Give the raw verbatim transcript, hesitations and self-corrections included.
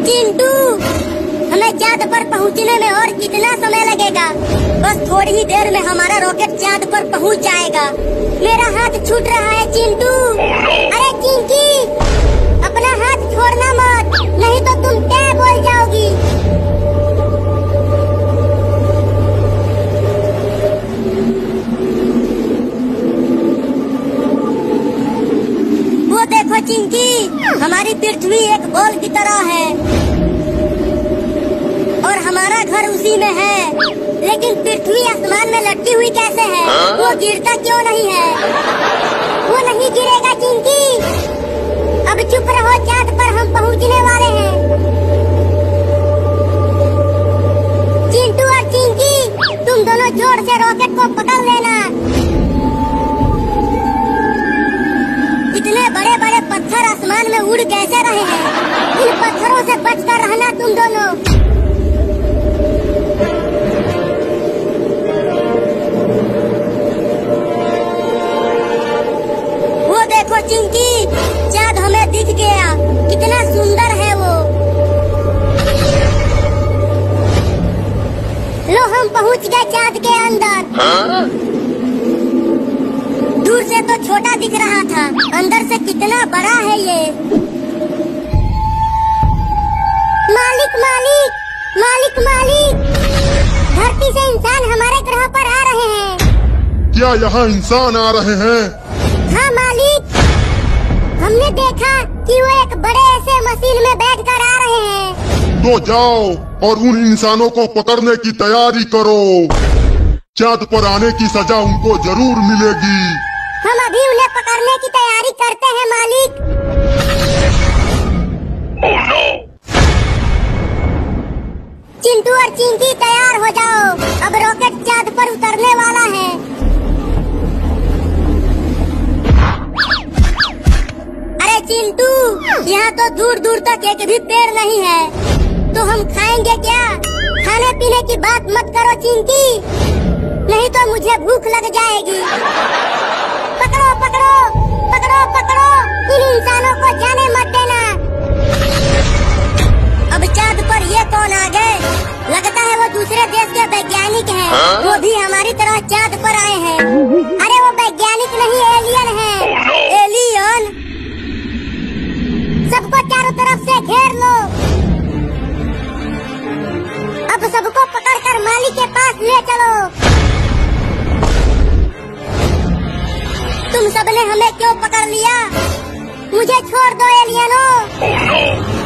चिंटू, हमें चांद पर पहुंचने में और कितना समय लगेगा? बस थोड़ी ही देर में हमारा रॉकेट चांद पर पहुंच जाएगा। मेरा हाथ छूट रहा है चिंटू। अरे चिंकी, अपना हाथ छोड़ना मत, नहीं तो तुम क्या बोल जाओगी। वो देखो चिंकी, हमारी पृथ्वी एक बॉल की तरह है और हमारा घर उसी में है। लेकिन पृथ्वी आसमान में लटकी हुई कैसे है? वो गिरता क्यों नहीं है? वो नहीं गिरेगा चिंकी। अब चुप रहो, चांद पर हम पहुंचने वाले हैं। चिंटू और चिंकी, तुम दोनों जोर से रॉकेट को पकड़ लेना। इतने बड़े बड़े पत्थर आसमान में उड़ कैसे रहे हैं? इन पत्थरों से बचकर रहना तुम दोनों। वो देखो चिंकी, चाँद हमें दिख गया। कितना सुंदर है वो। लो, हम पहुंच गए चाँद के अंदर। हाँ? दूर से तो छोटा दिख रहा था, अंदर से कितना बड़ा है ये। मालिक मालिक मालिक मालिक, धरती से इंसान हमारे ग्रह पर आ रहे हैं। क्या यहाँ इंसान आ रहे हैं? हाँ मालिक, हमने देखा कि वो एक बड़े ऐसे मशीन में बैठकर आ रहे हैं। तो जाओ और उन इंसानों को पकड़ने की तैयारी करो। चाँद पर आने की सजा उनको जरूर मिलेगी। हम अभी उन्हें पकड़ने की तैयारी करते हैं मालिक। Oh, no! चिंटू और चिंकी, तैयार हो जाओ, अब रॉकेट चाँद पर उतरने वाला है। अरे चिंटू, यहाँ तो दूर दूर तक एक भी पेड़ नहीं है, तो हम खाएंगे क्या? खाने पीने की बात मत करो चिंकी, नहीं तो मुझे भूख लग जाएगी। पकड़ो पकड़ो पकड़ो पकड़ो, इन इंसानों को जाने मत देना। अब चाँद पर ये कौन आ गए? लगता है वो दूसरे देश के वैज्ञानिक हैं। हाँ? वो भी हमारी तरह चाँद पर आए हैं। अरे वो वैज्ञानिक नहीं, एलियन है। oh, no! एलियन, सबको चारों तरफ से घेर लो। अब सबको पकड़कर मालिक के पास ले चलो। तुम सबने हमें क्यों पकड़ लिया? मुझे छोड़ दो एलियनों। Oh, no!